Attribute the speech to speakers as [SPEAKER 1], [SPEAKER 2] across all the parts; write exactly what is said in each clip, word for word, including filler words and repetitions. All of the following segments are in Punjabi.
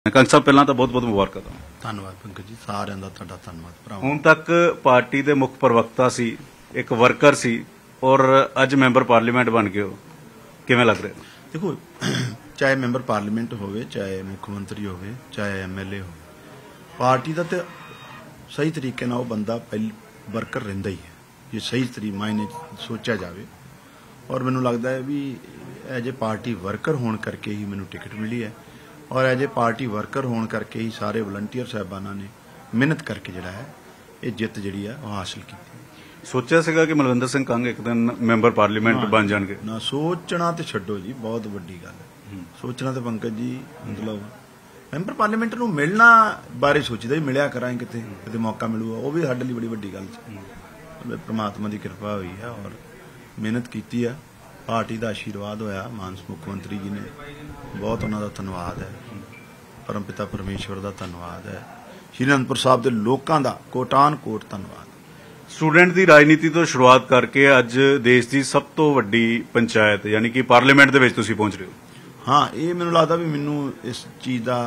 [SPEAKER 1] ਕੰਗ ਸਾਹਿਬ ਪਹਿਲਾਂ ਤਾਂ ਬਹੁਤ ਬਹੁਤ ਮੁਬਾਰਕਾਂ ਤੁਹਾਨੂੰ।
[SPEAKER 2] ਧੰਨਵਾਦ ਪੰਕਜ ਜੀ, ਸਾਰਿਆਂ ਦਾ ਤੁਹਾਡਾ ਧੰਨਵਾਦ ਭਰਾ।
[SPEAKER 1] ਹੁਣ ਤੱਕ ਪਾਰਟੀ ਦੇ ਮੁੱਖ ਪ੍ਰਵਕਤਾ ਸੀ, ਇੱਕ ਵਰਕਰ ਸੀ ਔਰ ਅੱਜ ਮੈਂਬਰ ਪਾਰਲੀਮੈਂਟ ਬਣ ਗਏ ਹੋ, ਕਿਵੇਂ ਲੱਗ ਰਿਹਾ?
[SPEAKER 2] ਦੇਖੋ, ਚਾਹੇ ਮੈਂਬਰ ਪਾਰਲੀਮੈਂਟ ਹੋਵੇ, ਚਾਹੇ ਮੁੱਖ ਮੰਤਰੀ ਹੋਵੇ, ਚਾਹੇ ਐਮਐਲਏ ਹੋਵੇ, ਪਾਰਟੀ ਦਾ ਤੇ ਸਹੀ ਤਰੀਕੇ ਨਾਲ ਉਹ ਬੰਦਾ ਪਹਿਲ ਵਰਕਰ ਰਹਿੰਦਾ ਹੀ ਹੈ, ਜੇ ਸਹੀ ਤਰੀਕੇ ਮਾਇਨੇ ਸੋਚਿਆ ਜਾਵੇ। ਔਰ ਮੈਨੂੰ ਲੱਗਦਾ ਹੈ ਵੀ ਐਜ ਏ ਪਾਰਟੀ ਵਰਕਰ ਹੋਣ ਕਰਕੇ ਹੀ ਮੈਨੂੰ ਟਿਕਟ ਮਿਲੀ ਹੈ, ਔਰ ਐਜ ਏ ਪਾਰਟੀ ਵਰਕਰ ਹੋਣ ਕਰਕੇ ਹੀ ਸਾਰੇ ਵਲੰਟੀਅਰ ਸਾਹਿਬਾਨਾਂ ਨੇ ਮਿਹਨਤ ਕਰਕੇ ਜਿਹੜਾ ਹੈ ਇਹ ਜਿੱਤ ਜਿਹੜੀ ਹੈ ਉਹ ਹਾਸਿਲ ਕੀਤੀ।
[SPEAKER 1] ਸੋਚਿਆ ਸੀਗਾ ਕਿ ਮਲਵਿੰਦਰ ਸਿੰਘ ਕੰਗ ਇੱਕ ਦਿਨ ਮੈਂਬਰ ਪਾਰਲੀਮੈਂਟ ਬਣ ਜਾਣਗੇ?
[SPEAKER 2] ਨਾ, ਸੋਚਣਾ ਤੇ ਛੱਡੋ ਜੀ, ਬਹੁਤ ਵੱਡੀ ਗੱਲ ਹੈ। ਸੋਚਣਾ ਤੇ ਪੰਕਜ ਜੀ, ਮਤਲਬ ਮੈਂਬਰ ਪਾਰਲੀਮੈਂਟ ਨੂੰ ਮਿਲਣਾ ਬਾਰੇ ਸੋਚਦਾ ਹੀ ਮਿਲਿਆ ਕਰਾਂਗੇ, ਕਿਤੇ ਕਿਤੇ ਮੌਕਾ ਮਿਲੂਗਾ, ਉਹ ਵੀ ਸਾਡੇ ਲਈ ਬੜੀ ਵੱਡੀ ਗੱਲ ਸੀ। ਪ੍ਰਮਾਤਮਾ ਦੀ ਕਿਰਪਾ ਹੋਈ ਹੈ ਔਰ ਮਿਹਨਤ ਕੀਤੀ ਹੈ, ਪਾਰਟੀ ਦਾ ਆਸ਼ੀਰਵਾਦ ਹੋਇਆ, ਮਾਨਸ ਮੁੱਖ ਮੰਤਰੀ ਜੀ ਨੇ, ਬਹੁਤ ਉਹਨਾਂ ਦਾ ਧੰਨਵਾਦ ਹੈ, ਪਰਮ ਪਿਤਾ ਪਰਮੇਸ਼ਵਰ ਦਾ ਧੰਨਵਾਦ ਹੈ, ਸ਼੍ਰੀ ਅਨੰਦਪੁਰ ਸਾਹਿਬ ਦੇ ਲੋਕਾਂ ਦਾ ਕੋਟਾਨ ਕੋਟ ਧੰਨਵਾਦ।
[SPEAKER 1] ਸਟੂਡੈਂਟ ਦੀ ਰਾਜਨੀਤੀ ਤੋਂ ਸ਼ੁਰੂਆਤ ਕਰਕੇ ਅੱਜ ਦੇਸ਼ ਦੀ ਸਭ ਤੋਂ ਵੱਡੀ ਪੰਚਾਇਤ ਯਾਨੀ ਕਿ ਪਾਰਲੀਮੈਂਟ ਦੇ ਵਿੱਚ ਤੁਸੀਂ ਪਹੁੰਚ ਰਹੇ ਹੋ।
[SPEAKER 2] ਹਾਂ, ਇਹ ਮੈਨੂੰ ਲੱਗਦਾ ਵੀ ਮੈਨੂੰ ਇਸ ਚੀਜ਼ ਦਾ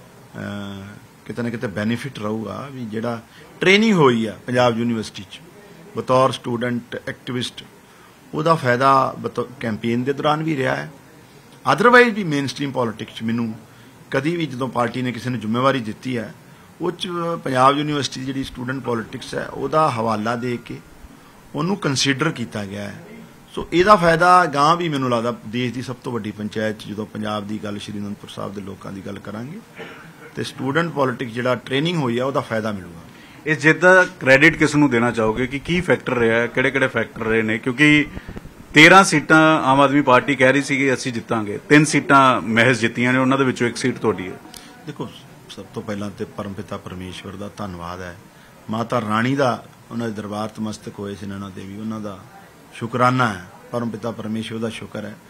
[SPEAKER 2] ਕਿਤੇ ਨਾ ਕਿਤੇ ਬੈਨੀਫਿਟ ਰਹੂਗਾ ਵੀ ਜਿਹੜਾ ਟ੍ਰੇਨਿੰਗ ਹੋਈ ਆ ਪੰਜਾਬ ਯੂਨੀਵਰਸਿਟੀ 'ਚ ਬਤੌਰ ਸਟੂਡੈਂਟ ਐਕਟਿਵਿਸਟ, ਉਹਦਾ ਫਾਇਦਾ ਕੈਂਪੇਨ ਦੇ ਦੌਰਾਨ ਵੀ ਰਿਹਾ ਹੈ। ਅਦਰਵਾਈਜ਼ ਵੀ ਮੇਨ ਸਟ੍ਰੀਮ ਪੋਲੀਟਿਕਸ 'ਚ ਮੈਨੂੰ ਕਦੀ ਵੀ ਜਦੋਂ ਪਾਰਟੀ ਨੇ ਕਿਸੇ ਨੂੰ ਜ਼ਿੰਮੇਵਾਰੀ ਦਿੱਤੀ ਹੈ, ਉਹ 'ਚ ਪੰਜਾਬ ਯੂਨੀਵਰਸਿਟੀ ਦੀ ਜਿਹੜੀ ਸਟੂਡੈਂਟ ਪੋਲੀਟਿਕਸ ਹੈ ਉਹਦਾ ਹਵਾਲਾ ਦੇ ਕੇ ਉਹਨੂੰ ਕੰਸੀਡਰ ਕੀਤਾ ਗਿਆ ਹੈ। ਸੋ ਇਹਦਾ ਫਾਇਦਾ ਗਾਂ ਵੀ ਮੈਨੂੰ ਲੱਗਦਾ ਦੇਸ਼ ਦੀ ਸਭ ਤੋਂ ਵੱਡੀ ਪੰਚਾਇਤ 'ਚ ਜਦੋਂ ਪੰਜਾਬ ਦੀ ਗੱਲ, ਸ਼੍ਰੀ ਅਨੰਦਪੁਰ ਸਾਹਿਬ ਦੇ ਲੋਕਾਂ ਦੀ ਗੱਲ ਕਰਾਂਗੇ, ਤੇ ਸਟੂਡੈਂਟ ਪੋਲੀਟਿਕਸ ਜਿਹੜਾ ਟ੍ਰੇਨਿੰਗ ਹੋਈ ਹੈ ਉਹਦਾ ਫਾਇਦਾ ਮਿਲੂਗਾ।
[SPEAKER 1] ਇਸ ਜਿੱਤ ਦਾ ਕ੍ਰੈਡਿਟ ਕਿਸ ਨੂੰ ਦੇਣਾ ਚਾਹੋਗੇ ਕਿ ਕੀ ਫੈਕਟਰ ਰਿਹਾ, ਕਿਹੜੇ ਕਿਹੜੇ ਫੈਕਟਰ ਰਹੇ ਨੇ? ਕਿਉਂਕਿ ਤੇਰਾਂ ਸੀਟਾਂ ਆਮ ਆਦਮੀ ਪਾਰਟੀ ਕਹਿ ਰਹੀ ਸੀ ਕਿ ਅਸੀਂ ਜਿੱਤਾਂਗੇ, ਤਿੰਨ ਸੀਟਾਂ ਮਹਿਜ਼ ਜਿੱਤੀਆਂ ਨੇ, ਉਹਨਾਂ ਦੇ ਵਿੱਚੋਂ ਇੱਕ ਸੀਟ ਤੁਹਾਡੀ ਹੈ।
[SPEAKER 2] ਦੇਖੋ, ਸਭ ਤੋਂ ਪਹਿਲਾਂ ਤੇ ਪਰਮ ਪਿਤਾ ਪਰਮੇਸ਼ਵਰ ਦਾ ਧੰਨਵਾਦ ਹੈ, ਮਾਤਾ ਰਾਣੀ ਦਾ, ਉਹਨਾਂ ਦੇ ਦਰਬਾਰ ਤਮਸਤਕ ਹੋਏ ਸੀ ਨੈਣਾ ਦੇਵੀ, ਉਹਨਾਂ ਦਾ ਸ਼ੁਕਰਾਨਾ ਹੈ, ਪਰਮ ਪਿਤਾ ਪਰਮੇਸ਼ਵਰ ਦਾ ਸ਼ੁਕਰ ਹੈ।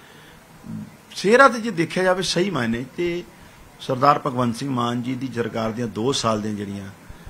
[SPEAKER 2] ਸਿਹਰਾ ਤੇ ਜੇ ਦੇਖਿਆ ਜਾਵੇ ਸਹੀ ਮਾਇਨੇ ਤੇ ਸਰਦਾਰ ਭਗਵੰਤ ਸਿੰਘ ਮਾਨ ਜੀ ਦੀ ਸਰਕਾਰ ਦੀਆਂ ਦੋ ਸਾਲ ਦੀਆਂ ਜਿਹੜੀਆਂ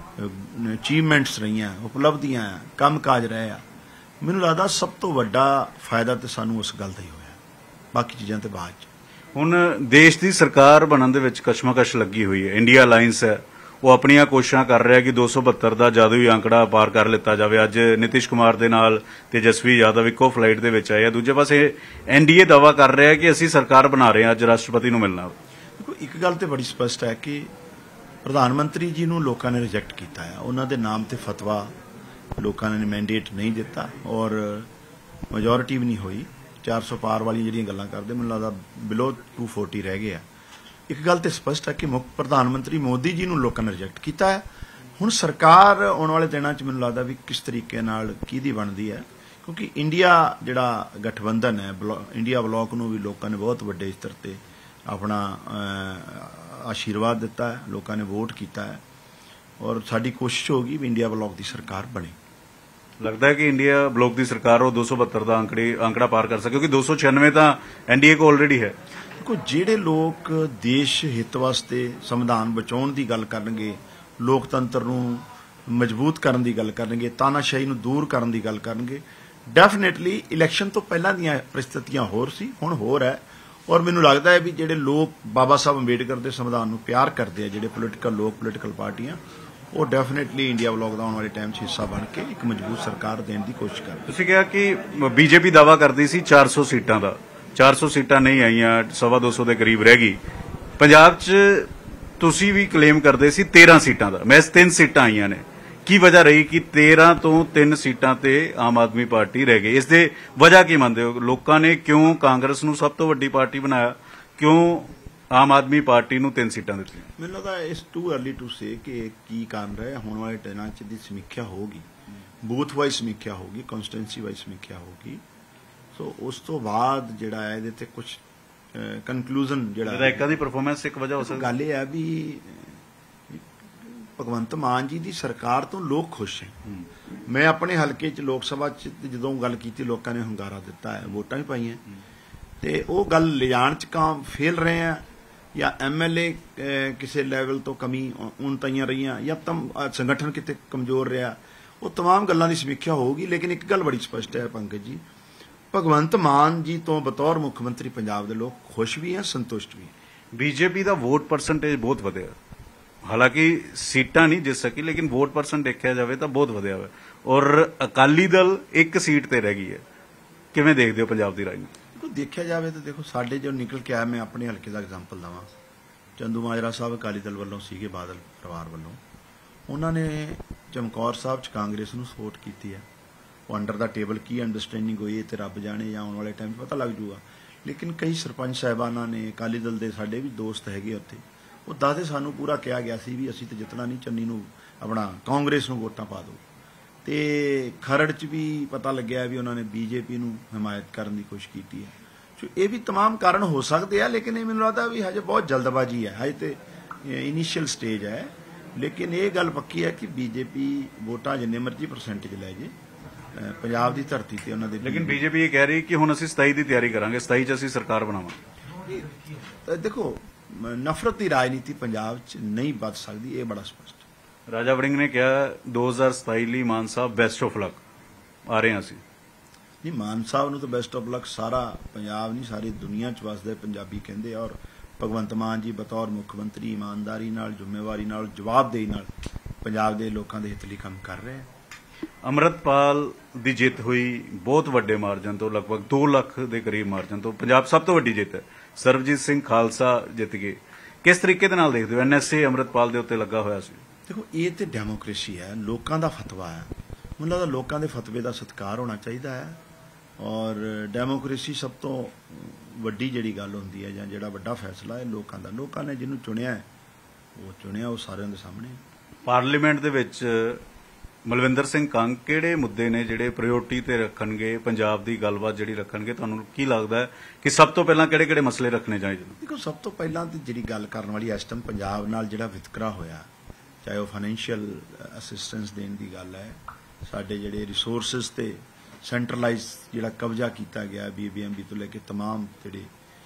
[SPEAKER 2] ਅਚੀਵਮੈਂਟਸ ਰਹੀਆਂ, ਉਪਲਬਧੀਆਂ, ਕੰਮਕਾਜ ਰਹੇ ਆ, ਮੈਨੂੰ ਲੱਗਦਾ ਸਭ ਤੋਂ ਵੱਡਾ ਫਾਇਦਾ ਤੇ ਸਾਨੂੰ ਉਸ ਗੱਲ ਦਾ ਹੀ ਹੋਇਆ, ਬਾਕੀ ਚੀਜ਼ਾਂ ਤੇ ਬਾਅਦ ਚ।
[SPEAKER 1] ਹੁਣ ਦੇਸ਼ ਦੀ ਸਰਕਾਰ ਬਣਨ ਦੇ ਵਿੱਚ ਕਸ਼ਮਕਸ਼ ਲੱਗੀ ਹੋਈ ਹੈ। ਇੰਡੀਆ ਅਲਾਇੰਸ ਹੈ, ਉਹ ਆਪਣੀਆਂ ਕੋਸ਼ਿਸ਼ਾਂ ਕਰ ਰਿਹਾ ਕਿ ਦੋ ਸੌ ਬਹੱਤਰ ਦਾ ਜਾਦੂਈ ਅੰਕੜਾ ਪਾਰ ਕਰ ਲਿੱਤਾ ਜਾਵੇ। ਅੱਜ ਨਿਤਿਸ਼ ਕੁਮਾਰ ਦੇ ਨਾਲ ਤੇਜਸਵੀ ਯਾਦਵ ਇੱਕੋ ਫਲਾਈਟ ਦੇ ਵਿੱਚ ਆਏ ਆ। ਦੂਜੇ ਪਾਸੇ ਐਨਡੀਏ ਦਾਅਵਾ ਕਰ ਰਿਹਾ ਕਿ ਅਸੀਂ ਸਰਕਾਰ ਬਣਾ ਰਹੇ ਹਾਂ, ਅੱਜ ਰਾਸ਼ਟਰਪਤੀ ਨੂੰ ਮਿਲਣਾ।
[SPEAKER 2] ਦੇਖੋ, ਇੱਕ ਗੱਲ ਤੇ ਬੜੀ ਸਪਸ਼ਟ ਹੈ ਕਿ ਪ੍ਰਧਾਨ ਮੰਤਰੀ ਜੀ ਨੂੰ ਲੋਕਾਂ ਨੇ ਰਿਜੈਕਟ ਕੀਤਾ ਹੈ, ਉਹਨਾਂ ਦੇ ਨਾਮ ਤੇ ਫਤਵਾ ਲੋਕਾਂ ਨੇ ਮੈਂਡੇਟ ਨਹੀਂ ਦਿੱਤਾ ਔਰ ਮੈਜੋਰਿਟੀ ਵੀ ਨਹੀਂ ਹੋਈ। ਚਾਰ ਸੌ ਪਾਰ ਵਾਲੀਆਂ ਜਿਹੜੀਆਂ ਗੱਲਾਂ ਕਰਦੇ, ਮੈਨੂੰ ਲੱਗਦਾ ਬਿਲੋ ਦੋ ਸੌ ਚਾਲੀ ਰਹਿ ਗਏ ਆ। ਇੱਕ ਗੱਲ ਤੇ ਸਪਸ਼ਟ ਹੈ ਕਿ ਮੁੱਖ ਪ੍ਰਧਾਨ ਮੰਤਰੀ ਮੋਦੀ ਜੀ ਨੂੰ ਲੋਕਾਂ ਨੇ ਰਿਜੈਕਟ ਕੀਤਾ ਹੈ। ਹੁਣ ਸਰਕਾਰ ਆਉਣ ਵਾਲੇ ਦਿਨਾਂ 'ਚ ਮੈਨੂੰ ਲੱਗਦਾ ਵੀ ਕਿਸ ਤਰੀਕੇ ਨਾਲ ਕਿਹਦੀ ਬਣਦੀ ਹੈ, ਕਿਉਂਕਿ ਇੰਡੀਆ ਜਿਹੜਾ ਗਠਬੰਧਨ ਹੈ, ਇੰਡੀਆ ਬਲਾਕ ਨੂੰ ਵੀ ਲੋਕਾਂ ਨੇ ਬਹੁਤ ਵੱਡੇ ਸਤਰ ਤੇ ਆਪਣਾ ਆਸ਼ੀਰਵਾਦ ਦਿੱਤਾ ਹੈ, ਲੋਕਾਂ ਨੇ ਵੋਟ ਕੀਤਾ ਹੈ ਔਰ ਸਾਡੀ ਕੋਸ਼ਿਸ਼ ਹੋਗੀ ਵੀ ਇੰਡੀਆ ਬਲਾਕ ਦੀ ਸਰਕਾਰ ਬਣੇ।
[SPEAKER 1] ਲੱਗਦਾ ਹੈ ਕਿ ਇੰਡੀਆ ਬਲਾਕ ਦੀ ਸਰਕਾਰ ਉਹ ਦੋ ਸੌ ਬਹੱਤਰ ਦਾ ਅੰਕੜੇ ਅੰਕੜਾ ਪਾਰ ਕਰ ਸਕੇ, ਕਿਉਂਕਿ ਦੋ ਸੌ ਛਿਆਨਵੇਂ ਤਾਂ ਐਨਡੀਏ ਕੋਲ ਆਲਰੇਡੀ ਹੈ।
[SPEAKER 2] ਦੇਖੋ, ਜਿਹੜੇ ਲੋਕ ਦੇਸ਼ ਹਿੱਤ ਵਾਸਤੇ ਸੰਵਿਧਾਨ ਬਚਾਉਣ ਦੀ ਗੱਲ ਕਰਨਗੇ, ਲੋਕਤੰਤਰ ਨੂੰ ਮਜ਼ਬੂਤ ਕਰਨ ਦੀ ਗੱਲ ਕਰਨਗੇ, ਤਾਨਾਸ਼ਾਹੀ ਨੂੰ ਦੂਰ ਕਰਨ ਦੀ ਗੱਲ ਕਰਨਗੇ, ਡੈਫੀਨੇਟਲੀ ਇਲੈਕਸ਼ਨ ਤੋਂ ਪਹਿਲਾਂ ਦੀਆਂ ਪਰਿਸਥਿਤੀਆਂ ਹੋਰ ਸੀ, ਹੁਣ ਹੋਰ ਹੈ। ਔਰ ਮੈਨੂੰ ਲੱਗਦਾ ਹੈ ਵੀ ਜਿਹੜੇ ਲੋਕ ਬਾਬਾ ਸਾਹਿਬ ਅੰਬੇਡਕਰ ਦੇ ਸੰਵਿਧਾਨ ਨੂੰ ਪਿਆਰ ਕਰਦੇ ਆ, ਜਿਹੜੇ ਪੋਲੀਟੀਕਲ ਲੋਕ, ਪੋਲੀਟੀਕਲ ਪਾਰਟੀਆਂ, ਉਹ ਡੈਫੀਨੇਟਲੀ ਇੰਡੀਆ ਬਲਾਕ ਦਾ ਆਉਣ ਵਾਲੇ ਟਾਈਮ 'ਚ ਹਿੱਸਾ ਬਣ ਕੇ ਇੱਕ ਮਜ਼ਬੂਤ ਸਰਕਾਰ ਦੇਣ ਦੀ ਕੋਸ਼ਿਸ਼ ਕਰ।
[SPEAKER 1] ਤੁਸੀਂ ਕਿਹਾ ਕਿ ਬੀਜੇਪੀ ਦਾਅਵਾ ਕਰਦੀ ਸੀ ਚਾਰ ਸੌ ਸੀਟਾਂ ਦਾ, ਚਾਰ ਸੌ ਸੀਟਾਂ ਨਹੀਂ ਆਈਆਂ, ਸਵਾ ਦੋ ਸੌ ਦੇ ਕਰੀਬ ਰਹਿ ਗਈ। ਪੰਜਾਬ 'ਚ ਤੁਸੀਂ ਵੀ ਕਲੇਮ ਕਰਦੇ ਸੀ ਤੇਰਾਂ ਸੀਟਾਂ ਦਾ, ਮੈਂ ਤਿੰਨ ਸੀਟਾਂ ਆਈਆਂ ਨੇ। ਕੀ ਵਜ੍ਹਾ ਰਹੀ ਕਿ ਤੇਰਾਂ ਤੋਂ ਤਿੰਨ ਸੀਟਾਂ ਤੇ ਆਮ ਆਦਮੀ ਪਾਰਟੀ ਰਹਿ ਗਈ? ਇਸ ਦੇ ਵਜ੍ਹਾ ਕੀ ਮੰਨਦੇ ਹੋ? ਲੋਕਾਂ ਨੇ ਕਿਉਂ ਕਾਂਗਰਸ ਨੂੰ ਸਭ ਤੋਂ ਵੱਡੀ ਪਾਰਟੀ ਬਣਾਇਆ, ਕਿਉਂ ਆਮ ਆਦਮੀ ਪਾਰਟੀ ਨੂੰ ਤਿੰਨ ਸੀਟਾਂ ਦਿੱਤੀਆਂ?
[SPEAKER 2] ਮੈਨੂੰ ਲੱਗਦਾ ਇਸ ਟੂ ਅਰਲੀ ਟੂ ਸੇ ਕਿ ਕੀ ਕਾਰਨ ਰਿਹਾ। ਹੋਣ ਵਾਲੇ ਦਿਨਾਂ 'ਚ ਦੀ ਸਮੀਖਿਆ ਹੋਊਗੀ, ਬੂਥ ਵਾਈਜ਼ ਸਮੀਖਿਆ ਹੋਊਗੀ, ਕੰਸਟੀਟੂਐਂਸੀ ਵਾਈਜ਼ ਸਮੀਖਿਆ ਹੋਊਗੀ। ਸੋ ਉਸ ਤੋਂ ਬਾਅਦ ਜਿਹੜਾ ਹੈ ਇਹਦੇ ਤੇ ਕੁਝ ਕਨਕਲੂਜਨ ਜਿਹੜਾ
[SPEAKER 1] ਇੱਕ ਦੀ ਪਰਫਾਰਮੈਂਸ ਇੱਕ ਵਜ੍ਹਾ ਹੋ ਸਕਦੀ।
[SPEAKER 2] ਗੱਲ ਇਹ ਹੈ ਵੀ ਭਗਵੰਤ ਮਾਨ ਜੀ ਦੀ ਸਰਕਾਰ ਤੋਂ ਲੋਕ ਖੁਸ਼ ਹੈ। ਮੈਂ ਆਪਣੇ ਹਲਕੇ 'ਚ ਲੋਕ ਸਭਾ 'ਚ ਜਦੋਂ ਗੱਲ ਕੀਤੀ, ਲੋਕਾਂ ਨੇ ਹੁੰਗਾਰਾ ਦਿੱਤਾ ਹੈ, ਵੋਟਾਂ ਵੀ ਪਾਈਆਂ, ਤੇ ਉਹ ਗੱਲ ਲਿਜਾਣ 'ਚ ਕਾਮ ਫੇਲ ਰਹੇ ਆ ਜਾਂ ਐਮਐਲਏ ਕਿਸੇ ਲੈਵਲ ਤੋਂ ਕਮੀ ਉਨਤਾਈਆਂ ਰਹੀਆਂ ਜਾਂ ਤਮ ਸੰਗਠਨ ਕਿਤੇ ਕਮਜ਼ੋਰ ਰਿਹਾ, ਉਹ तमाम ਗੱਲਾਂ ਦੀ ਸਮੀਖਿਆ ਹੋਊਗੀ। ਲੇਕਿਨ ਇੱਕ ਗੱਲ ਬੜੀ ਸਪਸ਼ਟ ਹੈ ਪੰਕਜ ਜੀ, ਭਗਵੰਤ ਮਾਨ ਜੀ ਤੋਂ ਬਤੌਰ ਮੁੱਖ ਮੰਤਰੀ ਪੰਜਾਬ ਦੇ ਲੋਕ ਖੁਸ਼ ਵੀ ਹੈ, ਸੰਤੁਸ਼ਟ ਵੀ।
[SPEAKER 1] ਬੀਜੇਪੀ ਦਾ ਵੋਟ ਪਰਸੈਂਟੇਜ ਬਹੁਤ ਵਧਿਆ, ਹਾਲਾਂਕਿ ਸੀਟਾਂ ਨਹੀਂ ਜਿੱਤ ਸਕੀ ਲੇਕਿਨ ਵੋਟ ਪਰਸੈਂਟ ਦੇਖਿਆ ਜਾਵੇ ਤਾਂ ਬਹੁਤ ਵਧਿਆ ਹੋਇਆ, ਔਰ ਅਕਾਲੀ ਦਲ ਇੱਕ ਸੀਟ ਤੇ ਰਹਿ ਗਈ ਹੈ। ਕਿਵੇਂ ਦੇਖਦੇ ਹੋ ਪੰਜਾਬ ਦੀ ਰਾਜਨੀਤੀ?
[SPEAKER 2] ਦੇਖਿਆ ਜਾਵੇ ਤਾਂ ਦੇਖੋ ਸਾਡੇ ਜੋ ਨਿਕਲ ਕੇ ਆਇਆ, ਮੈਂ ਆਪਣੇ ਹਲਕੇ ਦਾ ਐਗਜ਼ਾਮਪਲ ਦਵਾਂ, ਚੰਦੂ ਮਾਜਰਾ ਸਾਹਿਬ ਅਕਾਲੀ ਦਲ ਵੱਲੋਂ ਸੀਗੇ, ਬਾਦਲ ਪਰਿਵਾਰ ਵੱਲੋਂ, ਉਹਨਾਂ ਨੇ ਚਮਕੌਰ ਸਾਹਿਬ 'ਚ ਕਾਂਗਰਸ ਨੂੰ ਸਪੋਰਟ ਕੀਤੀ ਹੈ। ਉਹ ਅੰਡਰ ਦਾ ਟੇਬਲ ਕੀ ਅੰਡਰਸਟੈਂਡਿੰਗ ਹੋਈ ਹੈ ਤੇ ਰੱਬ ਜਾਣੇ, ਜਾਂ ਆਉਣ ਵਾਲੇ ਟਾਈਮ 'ਚ ਪਤਾ ਲੱਗ ਜੂਗਾ। ਲੇਕਿਨ ਕਈ ਸਰਪੰਚ ਸਾਹਿਬਾਨਾਂ ਨੇ, ਅਕਾਲੀ ਦਲ ਦੇ ਸਾਡੇ ਵੀ ਦੋਸਤ ਹੈਗੇ ਉੱਥੇ, ਉਹ ਦੱਸਦੇ ਸਾਨੂੰ ਪੂਰਾ ਕਿਹਾ ਗਿਆ ਸੀ ਵੀ ਅਸੀਂ ਤਾਂ ਜਿੱਤਣਾ ਨਹੀਂ, ਚੰਨੀ ਨੂੰ ਆਪਣਾ ਕਾਂਗਰਸ ਨੂੰ ਵੋਟਾਂ ਪਾ ਦਿਓ। ਤੇ ਖਰੜ 'ਚ ਵੀ ਪਤਾ ਲੱਗਿਆ ਵੀ ਉਹਨਾਂ ਨੇ ਬੀਜੇਪੀ ਨੂੰ ਹਮਾਇਤ ਕਰਨ ਦੀ ਕੋਸ਼ਿਸ਼ ਕੀਤੀ ਹੈ। ਸੋ ਇਹ ਵੀ तमाम ਕਾਰਨ ਹੋ ਸਕਦੇ ਆ, ਲੇਕਿਨ ਇਹ ਮੈਨੂੰ ਲੱਗਦਾ ਵੀ ਹਜੇ ਬਹੁਤ ਜਲਦਬਾਜ਼ੀ ਹੈ, ਹਜੇ ਤੇ ਇਨੀਸ਼ੀਅਲ ਸਟੇਜ ਹੈ। ਲੇਕਿਨ ਇਹ ਗੱਲ ਪੱਕੀ ਹੈ ਕਿ ਬੀਜੇਪੀ ਵੋਟਾਂ ਜਿੰਨੇ ਮਰਜ਼ੀ ਪਰਸੈਂਟੇਜ ਲੈ ਜੇ ਪੰਜਾਬ ਦੀ ਧਰਤੀ ਤੇ ਉਹਨਾਂ ਦੇ।
[SPEAKER 1] ਲੇਕਿਨ ਬੀਜੇਪੀ ਇਹ ਕਹਿ ਰਹੀ ਕਿ ਹੁਣ ਅਸੀਂ ਸਤਾਈ ਦੀ ਤਿਆਰੀ ਕਰਾਂਗੇ, ਸਤਾਈ 'ਚ ਅਸੀਂ ਸਰਕਾਰ ਬਣਾਵਾਂਗੇ।
[SPEAKER 2] ਦੇਖੋ, ਨਫ਼ਰਤ ਦੀ ਰਾਜਨੀਤੀ ਪੰਜਾਬ 'ਚ ਨਹੀਂ ਵੱਧ ਸਕਦੀ, ਇਹ ਬੜਾ ਸਪਸ਼ਟ।
[SPEAKER 1] ਰਾਜਾ ਵੜਿੰਗ ਨੇ ਕਿਹਾ ਦੋ ਹਜ਼ਾਰ ਸਤਾਈ ਲਈ ਮਾਨ ਸਾਹਿਬ ਬੈਸਟ ਆਫ ਲੱਕ ਆ ਰਹੇ ਹਾਂ ਅਸੀਂ।
[SPEAKER 2] ਨਹੀਂ, ਮਾਨ ਸਾਹਿਬ ਨੂੰ ਤਾਂ ਬੈਸਟ ਆਫ ਲੱਕ ਸਾਰਾ ਪੰਜਾਬ ਨਹੀਂ, ਸਾਰੀ ਦੁਨੀਆ 'ਚ ਵਸਦੇ ਪੰਜਾਬੀ ਕਹਿੰਦੇ। ਔਰ ਭਗਵੰਤ ਮਾਨ ਜੀ ਬਤੌਰ ਮੁੱਖ ਮੰਤਰੀ ਇਮਾਨਦਾਰੀ ਨਾਲ, ਜ਼ਿੰਮੇਵਾਰੀ ਨਾਲ, ਜਵਾਬਦੇਹੀ ਨਾਲ ਪੰਜਾਬ ਦੇ ਲੋਕਾਂ ਦੇ ਹਿੱਤ ਲਈ ਕੰਮ ਕਰ ਰਹੇ ਆ।
[SPEAKER 1] ਅੰਮ੍ਰਿਤਪਾਲ ਦੀ ਜਿੱਤ ਹੋਈ ਬਹੁਤ ਵੱਡੇ ਮਾਰਜਨ ਤੋਂ, ਲਗਭਗ ਦੋ ਲੱਖ ਦੇ ਕਰੀਬ ਮਾਰਜਨ ਤੋਂ, ਪੰਜਾਬ ਸਭ ਤੋਂ ਵੱਡੀ ਜਿੱਤ ਹੈ। ਸਰਬਜੀਤ ਸਿੰਘ ਖਾਲਸਾ ਜਿੱਤ ਗਏ। ਕਿਸ ਤਰੀਕੇ ਦੇ ਨਾਲ ਦੇਖਦੇ ਹੋ? ਐਨਐਸਏ ਅੰਮ੍ਰਿਤਪਾਲ ਦੇ ਉੱਤੇ ਲੱਗਾ ਹੋਇਆ ਸੀ।
[SPEAKER 2] ਦੇਖੋ, ਇਹ ਤੇ ਡੈਮੋਕ੍ਰੇਸੀ ਹੈ, ਲੋਕਾਂ ਦਾ ਫਤਵਾ ਹੈ। ਮੈਨੂੰ ਲੱਗਦਾ ਲੋਕਾਂ ਦੇ ਫਤਵੇ ਦਾ ਸਤਿਕਾਰ ਹੋਣਾ ਚਾਹੀਦਾ ਹੈ। ਔਰ ਡੈਮੋਕ੍ਰੇਸੀ ਸਭ ਤੋਂ ਵੱਡੀ ਜਿਹੜੀ ਗੱਲ ਹੁੰਦੀ ਹੈ, ਜਾਂ ਜਿਹੜਾ ਵੱਡਾ ਫੈਸਲਾ ਹੈ ਲੋਕਾਂ ਦਾ। ਲੋਕਾਂ ਨੇ ਜਿਹਨੂੰ ਚੁਣਿਆ ਹੈ ਉਹ ਚੁਣਿਆ, ਉਹ ਸਾਰਿਆਂ ਦੇ ਸਾਹਮਣੇ।
[SPEAKER 1] ਪਾਰਲੀਮੈਂਟ ਦੇ ਵਿੱਚ ਮਲਵਿੰਦਰ ਸਿੰਘ ਕੰਗ ਕਿਹੜੇ ਮੁੱਦੇ ਨੇ ਜਿਹੜੇ ਪ੍ਰਾਇੋਰਟੀ ਤੇ ਰੱਖਣਗੇ, ਪੰਜਾਬ ਦੀ ਗੱਲਬਾਤ ਜਿਹੜੀ ਰੱਖਣਗੇ? ਤੁਹਾਨੂੰ ਕੀ ਲੱਗਦਾ ਹੈ ਕਿ ਸਭ ਤੋਂ ਪਹਿਲਾਂ ਕਿਹੜੇ ਕਿਹੜੇ ਮਸਲੇ ਰੱਖਣੇ ਚਾਹੀਦੇ ਨੇ?
[SPEAKER 2] ਦੇਖੋ, ਸਭ ਤੋਂ ਪਹਿਲਾਂ ਤੇ ਜਿਹੜੀ ਗੱਲ ਕਰਨ ਵਾਲੀ ਇਸ ਟਾਈਮ ਪੰਜਾਬ ਨਾਲ ਜਿਹੜਾ ਵਿਤਕਰਾ ਹੋਇਆ, ਚਾਹੇ ਉਹ ਫਾਈਨੈਂਸ਼ੀਅਲ ਅਸਿਸਟੈਂਸ ਦੇਣ ਦੀ ਗੱਲ ਹੈ, ਸਾਡੇ ਜਿਹੜੇ ਰਿਸੋਰਸਿਸ ਤੇ ਸੈਂਟਰਲਾਈਜ਼ ਜਿਹੜਾ ਕਬਜ਼ਾ ਕੀਤਾ ਗਿਆ ਬੀਬੀਐਮਬੀ ਤੋਂ ਲੈ ਕੇ ਤਮਾਮ ਜਿਹੜੇ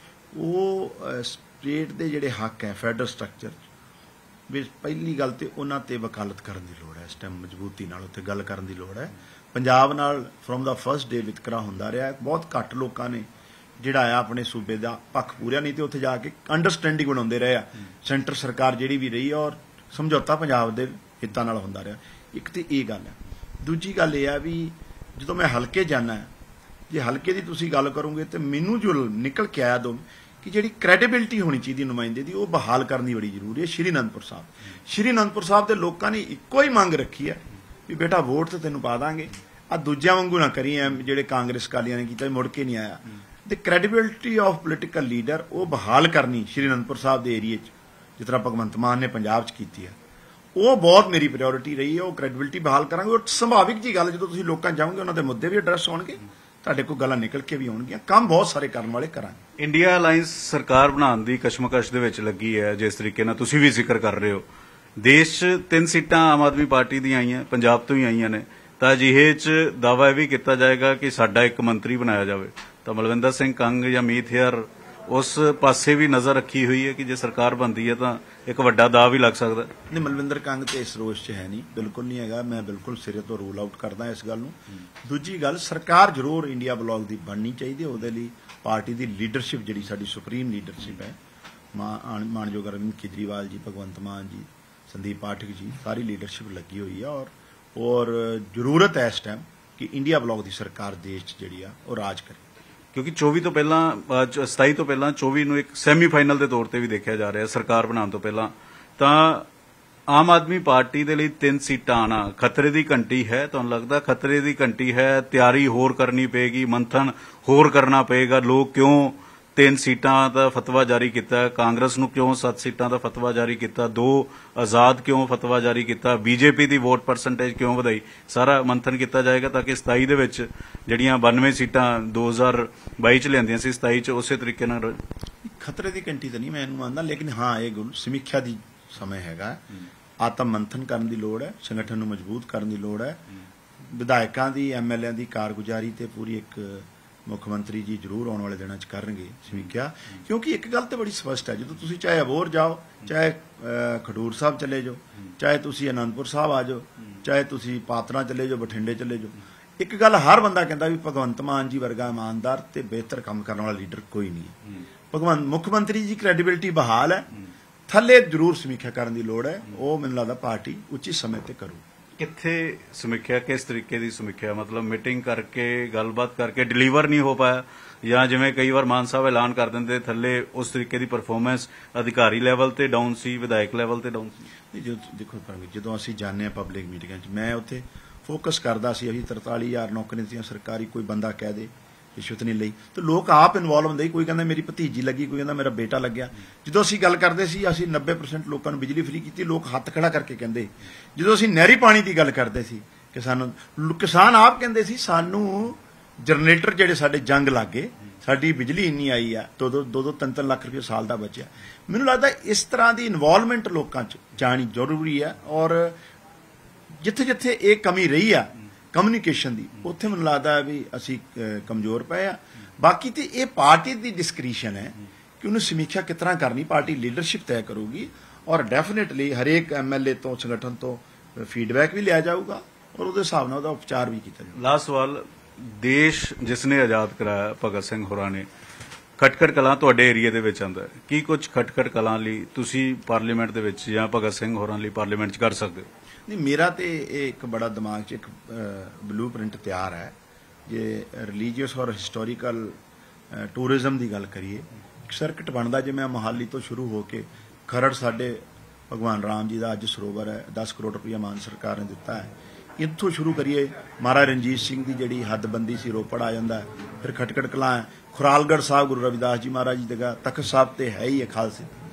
[SPEAKER 2] ਉਹ ਸਟੇਟ ਦੇ ਜਿਹੜੇ ਹੱਕ ਹੈ ਫੈਡਰਲ ਸਟਰਕਚਰ ਵਿੱਚ, ਪਹਿਲੀ ਗੱਲ ਤੇ ਉਹਨਾਂ ਤੇ ਵਕਾਲਤ ਕਰਨ ਦੀ ਲੋੜ ਹੈ। ਇਸ ਟਾਈਮ ਮਜ਼ਬੂਤੀ ਨਾਲ ਉੱਥੇ ਗੱਲ ਕਰਨ ਦੀ ਲੋੜ ਹੈ। ਪੰਜਾਬ ਨਾਲ ਫਰੋਮ ਦਾ ਫਸਟ ਡੇ ਵਿਤਕਰਾ ਹੁੰਦਾ ਰਿਹਾ। ਬਹੁਤ ਘੱਟ ਲੋਕਾਂ ਨੇ ਜਿਹੜਾ ਆ ਆਪਣੇ ਸੂਬੇ ਦਾ ਪੱਖ ਪੂਰਿਆ, ਨਹੀਂ ਤੇ ਉੱਥੇ ਜਾ ਕੇ ਅੰਡਰਸਟੈਂਡਿੰਗ ਬਣਾਉਂਦੇ ਰਹੇ ਆ ਸੈਂਟਰ ਸਰਕਾਰ ਜਿਹੜੀ ਵੀ ਰਹੀ, ਔਰ ਸਮਝੌਤਾ ਪੰਜਾਬ ਦੇ ਹਿੱਤਾਂ ਨਾਲ ਹੁੰਦਾ ਰਿਹਾ। ਇੱਕ ਤੇ ਇਹ ਗੱਲ ਹੈ। ਦੂਜੀ ਗੱਲ ਇਹ ਆ ਵੀ ਜਦੋਂ ਮੈਂ ਹਲਕੇ ਜਾਣਾ, ਜੇ ਹਲਕੇ ਦੀ ਤੁਸੀਂ ਗੱਲ ਕਰੋਗੇ ਤੇ ਮੈਨੂੰ ਜੋ ਨਿਕਲ ਕੇ ਆਇਆ ਦੋ ਕਿ ਜਿਹੜੀ ਕ੍ਰੈਡੀਬਿਲਿਟੀ ਹੋਣੀ ਚਾਹੀਦੀ ਨੁਮਾਇੰਦੇ ਦੀ, ਉਹ ਬਹਾਲ ਕਰਨੀ ਬੜੀ ਜ਼ਰੂਰੀ ਹੈ। ਸ਼੍ਰੀ ਅਨੰਦਪੁਰ ਸਾਹਿਬ ਸ਼੍ਰੀ ਅਨੰਦਪੁਰ ਸਾਹਿਬ ਦੇ ਲੋਕਾਂ ਨੇ ਇੱਕੋ ਹੀ ਮੰਗ ਰੱਖੀ ਹੈ ਵੀ ਬੇਟਾ ਵੋਟ ਤੇ ਤੈਨੂੰ ਪਾ ਦਾਂਗੇ, ਆ ਦੂਜਿਆਂ ਵਾਂਗੂ ਨਾ ਕਰੀ ਐ ਜਿਹੜੇ ਕਾਂਗਰਸ ਕਾਲੀਆਂ ਨੇ ਕੀਤਾ, ਮੁੜ ਕੇ ਨਹੀਂ ਆਇਆ। ਤੇ ਕ੍ਰੈਡੀਬਿਲਿਟੀ ਆਫ ਪੋਲੀਟੀਕਲ ਲੀਡਰ ਉਹ ਬਹਾਲ ਕਰਨੀ ਸ਼੍ਰੀ ਅਨੰਦਪੁਰ ਸਾਹਿਬ ਦੇ ਏਰੀਏ 'ਚ, ਜਿਸ ਤਰ੍ਹਾਂ ਭਗਵੰਤ ਮਾਨ ਨੇ ਪੰਜਾਬ 'ਚ ਕੀਤੀ ਹੈ, ਉਹ ਬਹੁਤ ਮੇਰੀ ਪ੍ਰਾਇੋਰਟੀ ਰਹੀ ਹੈ। ਉਹ ਕ੍ਰੈਡੀਬਿਲਿਟੀ ਬਹਾਲ ਕਰਾਂਗੇ। ਉਹ ਸੁਭਾਵਿਕ ਜੀ ਗੱਲ, ਜਦੋਂ ਤੁਸੀਂ ਲੋਕਾਂ ਜਾਓਗੇ ਉਹਨਾਂ ਦੇ ਮੁੱਦੇ ਵੀ ਐਡਰੈਸ ਹੋਣਗੇ, ਤੁਹਾਡੇ ਕੋਲ ਗੱਲਾਂ ਨਿਕਲ ਕੇ ਵੀ ਆਉਣਗੀਆਂ। ਕੰਮ ਬਹੁਤ ਸਾਰੇ ਕਰਨ ਵਾਲੇ ਕਰਾਂਗੇ।
[SPEAKER 1] ਇੰਡੀਆ ਅਲਾਈਅੰਸ ਸਰਕਾਰ ਬਣਾਉਣ ਦੀ ਕਸ਼ਮਕਸ਼ ਦੇ ਵਿੱਚ ਲੱਗੀ ਹੈ, ਜਿਸ ਤਰੀਕੇ ਨਾਲ ਤੁਸੀਂ ਵੀ ਜ਼ਿਕਰ ਕਰ ਰਹੇ ਹੋ। ਦੇਸ਼ 'ਚ ਤਿੰਨ ਸੀਟਾਂ ਆਮ ਆਦਮੀ ਪਾਰਟੀ ਦੀਆਂ ਆਈਆਂ, ਪੰਜਾਬ ਤੋਂ ਹੀ ਆਈਆਂ ਨੇ, ਤਾਂ ਅਜਿਹੇ 'ਚ ਦਾਅਵਾ ਇਹ ਵੀ ਕੀਤਾ ਜਾਏਗਾ ਕਿ ਸਾਡਾ ਇੱਕ ਮੰਤਰੀ ਬਣਾਇਆ ਜਾਵੇ। ਤਾਂ ਮਲਵਿੰਦਰ ਸਿੰਘ ਕੰਗ ਜਾਂ ਮੀਤ ਹੇਅਰ ਉਸ ਪਾਸੇ ਵੀ ਨਜ਼ਰ ਰੱਖੀ ਹੋਈ ਹੈ ਕਿ ਜੇ ਸਰਕਾਰ ਬਣਦੀ ਹੈ ਤਾਂ ਇੱਕ ਵੱਡਾ ਦਾਅ ਵੀ ਲੱਗ ਸਕਦਾ।
[SPEAKER 2] ਨਹੀਂ, ਮਲਵਿੰਦਰ ਕੰਗ ਤੇ ਇਸ ਰੋਸ਼ 'ਚ ਹੈ ਨਹੀਂ, ਬਿਲਕੁਲ ਨਹੀਂ ਹੈਗਾ। ਮੈਂ ਬਿਲਕੁਲ ਸਿਰੇ ਤੋਂ ਰੂਲ ਆਊਟ ਕਰਦਾ ਇਸ ਗੱਲ ਨੂੰ। ਦੂਜੀ ਗੱਲ, ਸਰਕਾਰ ਜ਼ਰੂਰ ਇੰਡੀਆ ਬਲਾਕ ਦੀ ਬਣਨੀ ਚਾਹੀਦੀ ਹੈ। ਉਹਦੇ ਲਈ ਪਾਰਟੀ ਦੀ ਲੀਡਰਸ਼ਿਪ ਜਿਹੜੀ ਸਾਡੀ ਸੁਪਰੀਮ ਲੀਡਰਸ਼ਿਪ ਹੈ, ਮਾਨਯੋਗ ਅਰਵਿੰਦ ਕੇਜਰੀਵਾਲ ਜੀ, ਭਗਵੰਤ ਮਾਨ ਜੀ, ਸੰਦੀਪ ਪਾਠਕ ਜੀ, ਸਾਰੀ ਲੀਡਰਸ਼ਿਪ ਲੱਗੀ ਹੋਈ ਹੈ। ਔਰ ਔਰ ਜ਼ਰੂਰਤ ਹੈ ਇਸ ਟਾਈਮ ਕਿ ਇੰਡੀਆ ਬਲਾਕ ਦੀ ਸਰਕਾਰ ਦੇਸ਼ 'ਚ ਜਿਹੜੀ ਆ ਉਹ ਰਾਜ ਕਰੇ।
[SPEAKER 1] ਕਿਉਂਕਿ ਚੌਵੀ ਤੋਂ ਪਹਿਲਾਂ ਸਤਾਈ ਤੋਂ ਪਹਿਲਾਂ ਚੌਵੀ ਨੂੰ ਇੱਕ ਸੈਮੀਫਾਈਨਲ ਦੇ ਤੌਰ ਤੇ ਵੀ ਦੇਖਿਆ ਜਾ ਰਿਹਾ ਸਰਕਾਰ ਬਣਾਉਣ ਤੋਂ ਪਹਿਲਾਂ। ਤਾਂ ਆਮ ਆਦਮੀ ਪਾਰਟੀ ਦੇ ਲਈ ਤਿੰਨ ਸੀਟਾਂ ਆਣਾ ਖਤਰੇ ਦੀ ਘੰਟੀ ਹੈ? ਤੁਹਾਨੂੰ ਲੱਗਦਾ ਖਤਰੇ ਦੀ ਘੰਟੀ ਹੈ? ਤਿਆਰੀ ਹੋਰ ਕਰਨੀ ਪਏਗੀ, ਮੰਥਨ ਹੋਰ ਕਰਨਾ ਪਏਗਾ? ਲੋਕ ਕਿਉਂ ਤਿੰਨ ਸੀਟਾਂ ਦਾ ਫਤਵਾ ਜਾਰੀ ਕੀਤਾ? ਕਾਂਗਰਸ ਨੂੰ ਕਿਉਂ ਸੱਤ ਸੀਟਾਂ ਦਾ ਫਤਵਾ ਜਾਰੀ ਕੀਤਾ? ਦੋ ਆਜ਼ਾਦ ਕਿਉਂ ਫਤਵਾ ਜਾਰੀ ਕੀਤਾ? ਬੀਜੇਪੀ ਦੀ ਵੋਟ ਪਰਸੈਂਟੇਜ ਕਿਉਂ ਵਧਾਈ? ਸਾਰਾ ਮੰਥਨ ਕੀਤਾ ਜਾਏਗਾ ਤਾਂ ਕਿ ਸਤਾਈ ਦੇ ਵਿੱਚ ਜਿਹੜੀਆਂ ਬਾਨਵੇਂ ਸੀਟਾਂ ਦੋ ਹਜ਼ਾਰ ਬਾਈ 'ਚ ਲਿਆਂਦੀਆਂ ਸੀ, ਸਤਾਈ 'ਚ ਉਸੇ ਤਰੀਕੇ ਨਾਲ।
[SPEAKER 2] ਖਤਰੇ ਦੀ ਘੰਟੀ ਤਾਂ ਨਹੀਂ ਮੈਂ ਇਹਨੂੰ ਮੰਨਦਾ, ਲੇਕਿਨ ਹਾਂ ਇਹ ਗੁਣ ਸਮੀਖਿਆ ਦੀ ਸਮੇਂ ਹੈਗਾ। ਆਤਮ ਮੰਥਨ ਕਰਨ ਦੀ ਲੋੜ ਹੈ, ਸੰਗਠਨ ਨੂੰ ਮਜ਼ਬੂਤ ਕਰਨ ਦੀ ਲੋੜ ਹੈ। ਵਿਧਾਇਕਾਂ ਦੀ, ਐਮਐਲਏ ਦੀ ਕਾਰਗੁਜ਼ਾਰੀ ਤੇ ਪੂਰੀ ਇੱਕ ਮੁੱਖ ਮੰਤਰੀ ਜੀ ਜ਼ਰੂਰ ਆਉਣ ਵਾਲੇ ਦਿਨਾਂ 'ਚ ਕਰਨਗੇ ਸਮੀਖਿਆ। ਕਿਉਂਕਿ ਇੱਕ ਗੱਲ ਤਾਂ ਬੜੀ ਸਪਸ਼ਟ ਹੈ, ਜਦੋਂ ਤੁਸੀਂ ਚਾਹੇ ਅਬੋਹਰ ਜਾਓ, ਚਾਹੇ ਖਡੂਰ ਸਾਹਿਬ ਚਲੇ ਜਾਓ, ਚਾਹੇ ਤੁਸੀਂ ਅਨੰਦਪੁਰ ਸਾਹਿਬ ਆ ਜਾਓ, ਚਾਹੇ ਤੁਸੀਂ ਪਾਤਰਾਂ ਚਲੇ ਜਾਓ, ਬਠਿੰਡੇ ਚਲੇ ਜਾਓ, ਇੱਕ ਗੱਲ ਹਰ ਬੰਦਾ ਕਹਿੰਦਾ ਵੀ ਭਗਵੰਤ ਮਾਨ ਜੀ ਵਰਗਾ ਇਮਾਨਦਾਰ ਤੇ ਬਿਹਤਰ ਕੰਮ ਕਰਨ ਵਾਲਾ ਲੀਡਰ ਕੋਈ ਨਹੀਂ ਹੈ। ਭਗਵੰਤ ਮੁੱਖ ਮੰਤਰੀ ਦੀ ਕ੍ਰੈਡੀਬਿਲਿਟੀ ਬਹਾਲ ਹੈ, ਥੱਲੇ ਜ਼ਰੂਰ ਸਮੀਖਿਆ ਕਰਨ ਦੀ ਲੋੜ ਹੈ। ਉਹ ਮੈਨੂੰ ਲੱਗਦਾ ਪਾਰਟੀ ਉਚਿਤ ਸਮੇਂ ਤੇ ਕਰੂ।
[SPEAKER 1] ਕਿੱਥੇ ਸਮੀਖਿਆ, ਕਿਸ ਤਰੀਕੇ ਦੀ ਸਮੀਖਿਆ? ਮਤਲਬ ਮੀਟਿੰਗ ਕਰਕੇ, ਗੱਲਬਾਤ ਕਰਕੇ ਡਿਲੀਵਰ ਨਹੀਂ ਹੋ ਪਾਇਆ, ਜਾਂ ਜਿਵੇਂ ਕਈ ਵਾਰ ਮਾਨ ਸਾਹਿਬ ਐਲਾਨ ਕਰ ਦਿੰਦੇ ਥੱਲੇ ਉਸ ਤਰੀਕੇ ਦੀ ਪਰਫਾਰਮੈਂਸ ਅਧਿਕਾਰੀ ਲੈਵਲ ਤੇ ਡਾਊਨ ਸੀ, ਵਿਧਾਇਕ ਲੈਵਲ ਤੇ ਡਾਊਨ ਸੀ?
[SPEAKER 2] ਜਦੋਂ ਦੇਖੋ ਜਦੋਂ ਅਸੀਂ ਜਾਂਦੇ ਹਾਂ ਪਬਲਿਕ ਮੀਟਿੰਗਾਂ 'ਚ, ਮੈਂ ਉੱਥੇ ਫੋਕਸ ਕਰਦਾ ਸੀ ਅਸੀਂ ਤਰਤਾਲੀ ਹਜ਼ਾਰ ਨੌਕਰੀਆਂ ਦਿੱਤੀਆਂ ਸਰਕਾਰੀ, ਕੋਈ ਬੰਦਾ ਕਹਿ ਦੇ ਰਿਸ਼ਵਤ ਨਹੀਂ ਲਈ, ਤੇ ਲੋਕ ਆਪ ਇਨਵੋਲਵ ਹੁੰਦੇ। ਕੋਈ ਕਹਿੰਦਾ ਮੇਰੀ ਭਤੀਜੀ ਲੱਗੀ, ਕੋਈ ਕਹਿੰਦਾ ਮੇਰਾ ਬੇਟਾ ਲੱਗਿਆ। ਜਦੋਂ ਅਸੀਂ ਗੱਲ ਕਰਦੇ ਸੀ ਅਸੀਂ ਨੱਬੇ ਪਰਸੈਂਟ ਲੋਕਾਂ ਨੂੰ ਬਿਜਲੀ ਫ੍ਰੀ ਕੀਤੀ, ਲੋਕ ਹੱਥ ਖੜਾ ਕਰਕੇ ਕਹਿੰਦੇ। ਜਦੋਂ ਅਸੀਂ ਨਹਿਰੀ ਪਾਣੀ ਦੀ ਗੱਲ ਕਰਦੇ ਸੀ ਕਿ ਸਾਨੂੰ, ਕਿਸਾਨ ਆਪ ਕਹਿੰਦੇ ਸੀ ਸਾਨੂੰ ਜਨਰੇਟਰ ਜਿਹੜੇ ਸਾਡੇ ਜੰਗ ਲੱਗ ਗਏ, ਸਾਡੀ ਬਿਜਲੀ ਇੰਨੀ ਆਈ ਆ, ਦੋ ਦੋ ਦੋ ਦੋ ਤਿੰਨ ਤਿੰਨ ਲੱਖ ਰੁਪਏ ਸਾਲ ਦਾ ਬਚਿਆ। ਮੈਨੂੰ ਲੱਗਦਾ ਇਸ ਤਰ੍ਹਾਂ ਦੀ ਇਨਵੋਲਵਮੈਂਟ ਲੋਕਾਂ 'ਚ ਜਾਣੀ ਜ਼ਰੂਰੀ ਹੈ, ਔਰ ਜਿੱਥੇ ਜਿੱਥੇ ਇਹ ਕਮੀ ਰਹੀ ਆ ਕਮਿਊਨੀਕੇਸ਼ਨ ਦੀ, ਉੱਥੇ ਮੈਨੂੰ ਲੱਗਦਾ ਵੀ ਅਸੀਂ ਕਮਜ਼ੋਰ ਪਏ ਆ। ਬਾਕੀ ਤੇ ਇਹ ਪਾਰਟੀ ਦੀ ਡਿਸਕ੍ਰਿਸ਼ਨ ਹੈ ਕਿ ਉਹਨੂੰ ਸਮੀਖਿਆ ਕਿਸ ਤਰ੍ਹਾਂ ਕਰਨੀ, ਪਾਰਟੀ ਲੀਡਰਸ਼ਿਪ ਤੈਅ ਕਰੂਗੀ, ਔਰ ਡੈਫੀਨੇਟਲੀ ਹਰੇਕ ਐਮਐਲਏ ਤੋਂ, ਸੰਗਠਨ ਤੋਂ ਫੀਡਬੈਕ ਵੀ ਲਿਆ ਜਾਊਗਾ, ਔਰ ਉਹਦੇ ਹਿਸਾਬ ਨਾਲ ਉਹਦਾ ਉਪਚਾਰ ਵੀ ਕੀਤਾ ਜਾਊਗਾ।
[SPEAKER 1] ਲਾਸਟ ਸਵਾਲ, ਦੇਸ਼ ਜਿਸ ਨੇ ਆਜ਼ਾਦ ਕਰਾਇਆ ਭਗਤ ਸਿੰਘ ਹੋਰਾਂ ਨੇ, ਖਟਕੜ ਕਲਾਂ ਤੁਹਾਡੇ ਏਰੀਆ ਦੇ ਵਿੱਚ ਆਉਂਦਾ, ਕੀ ਕੁਝ ਖਟਕੜ ਕਲਾਂ ਲਈ ਤੁਸੀਂ ਪਾਰਲੀਮੈਂਟ ਦੇ ਵਿੱਚ ਜਾਂ ਭਗਤ ਸਿੰਘ ਹੋਰਾਂ ਲਈ ਪਾਰਲੀਮੈਂਟ 'ਚ ਕਰ ਸਕਦੇ ਹੋ?
[SPEAKER 2] ਨਹੀਂ, ਮੇਰਾ ਤੇ ਇਹ ਇੱਕ ਬੜਾ ਦਿਮਾਗ 'ਚ ਇੱਕ ਬਲੂ ਪ੍ਰਿੰਟ ਤਿਆਰ ਹੈ। ਜੇ ਰਿਲੀਜੀਅਸ ਔਰ ਹਿਸਟੋਰੀਕਲ ਟੂਰਿਜ਼ਮ ਦੀ ਗੱਲ ਕਰੀਏ, ਇੱਕ ਸਰਕਟ ਬਣਦਾ ਜਿਵੇਂ ਮੋਹਾਲੀ ਤੋਂ ਸ਼ੁਰੂ ਹੋ ਕੇ ਖਰੜ, ਸਾਡੇ ਭਗਵਾਨ ਰਾਮ ਜੀ ਦਾ ਅੱਜ ਸਰੋਵਰ ਹੈ, ਦਸ ਕਰੋੜ ਰੁਪਇਆ ਮਾਨ ਸਰਕਾਰ ਨੇ ਦਿੱਤਾ ਹੈ। ਇੱਥੋਂ ਸ਼ੁਰੂ ਕਰੀਏ, ਮਹਾਰਾਜਾ ਰਣਜੀਤ ਸਿੰਘ ਦੀ ਜਿਹੜੀ ਹੱਦਬੰਦੀ ਸੀ, ਰੋਪੜ ਆ ਜਾਂਦਾ, ਫਿਰ ਖਟਕੜ ਕਲਾਂ ਹੈ, ਖੁਰਾਲਗੜ੍ਹ ਸਾਹਿਬ ਗੁਰੂ ਰਵਿਦਾਸ ਜੀ ਮਹਾਰਾਜ ਜੀ ਦੀ ਜਗ੍ਹਾ, ਤਖਤ ਸਾਹਿਬ ਤੇ ਹੈ ਹੀ ਹੈ ਖਾਲਸੇ।